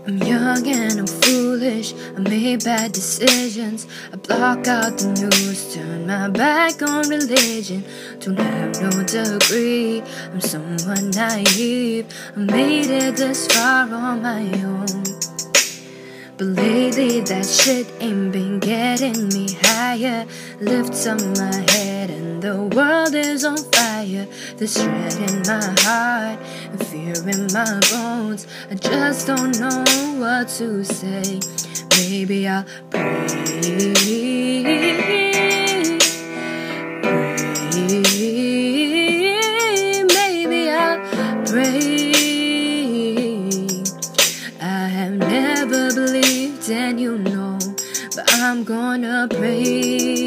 I'm young and I'm foolish, I made bad decisions. I block out the news, turn my back on religion. Don't have no degree, I'm somewhat naive. I made it this far on my own, but lately that shit ain't been getting me higher. Lifts up my head and the world is on fire. There's dread in my heart and fear in my bones. I just don't know what to say. Maybe I'll pray. Maybe I'll pray. I have never believed, and you know, but I'm gonna pray.